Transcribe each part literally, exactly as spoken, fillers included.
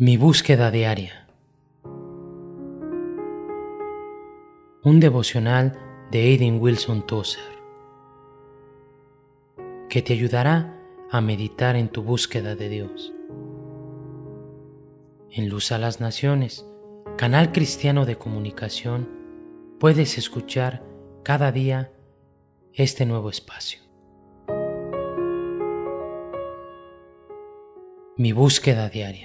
Mi búsqueda diaria. Un devocional de Aidan Wilson Tozer que te ayudará a meditar en tu búsqueda de Dios. En Luz a las Naciones, canal cristiano de comunicación, puedes escuchar cada día este nuevo espacio. Mi búsqueda diaria.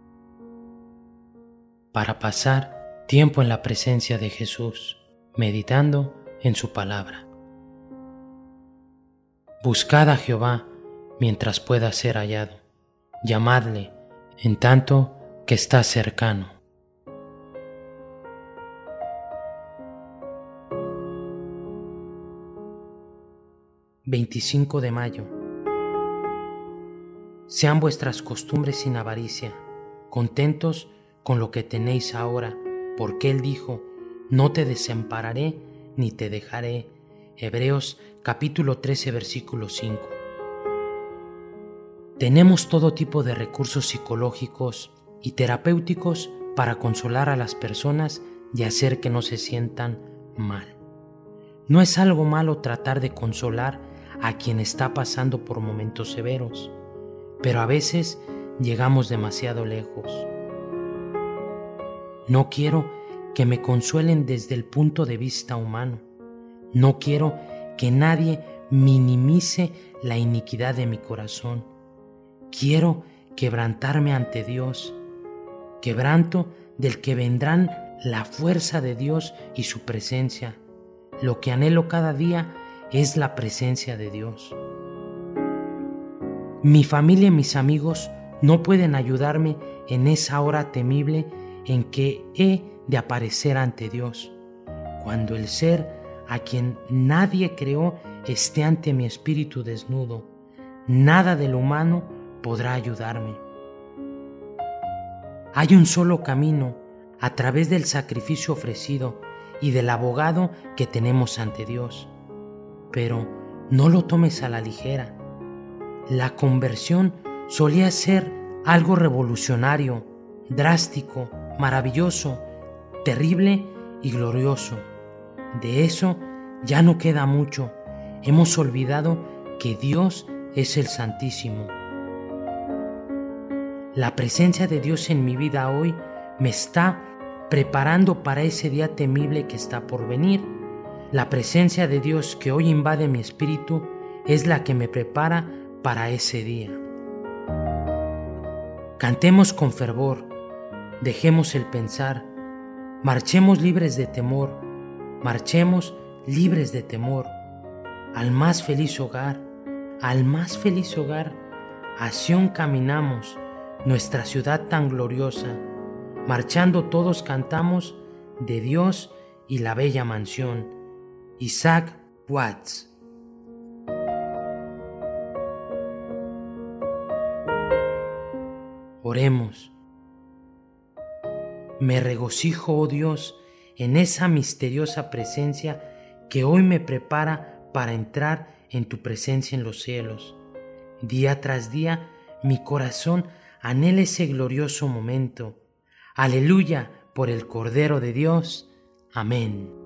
Para pasar tiempo en la presencia de Jesús, meditando en su palabra. Buscad a Jehová mientras pueda ser hallado, llamadle en tanto que está cercano. veinticinco de mayo. Sean vuestras costumbres sin avaricia, contentos con lo que tenéis ahora, porque Él dijo, no te desampararé ni te dejaré. Hebreos capítulo trece, versículo cinco. Tenemos todo tipo de recursos psicológicos y terapéuticos para consolar a las personas y hacer que no se sientan mal. No es algo malo tratar de consolar a quien está pasando por momentos severos, pero a veces llegamos demasiado lejos. No quiero que me consuelen desde el punto de vista humano. No quiero que nadie minimice la iniquidad de mi corazón. Quiero quebrantarme ante Dios, quebranto del que vendrán la fuerza de Dios y su presencia. Lo que anhelo cada día es la presencia de Dios. Mi familia y mis amigos no pueden ayudarme en esa hora temible en que he de aparecer ante Dios, cuando el ser a quien nadie creó esté ante mi espíritu desnudo. Nada de lo humano podrá ayudarme. Hay un solo camino a través del sacrificio ofrecido y del abogado que tenemos ante Dios, pero no lo tomes a la ligera. La conversión solía ser algo revolucionario, drástico, maravilloso, terrible y glorioso. De eso ya no queda mucho. Hemos olvidado que Dios es el Santísimo. La presencia de Dios en mi vida hoy me está preparando para ese día temible que está por venir. La presencia de Dios que hoy invade mi espíritu es la que me prepara para ese día. Cantemos con fervor, dejemos el pensar, marchemos libres de temor, marchemos libres de temor, al más feliz hogar, al más feliz hogar, a Sión caminamos, nuestra ciudad tan gloriosa, marchando todos cantamos de Dios y la bella mansión. Isaac Watts. Oremos. Me regocijo, oh Dios, en esa misteriosa presencia que hoy me prepara para entrar en tu presencia en los cielos. Día tras día, mi corazón anhela ese glorioso momento. Aleluya por el Cordero de Dios. Amén.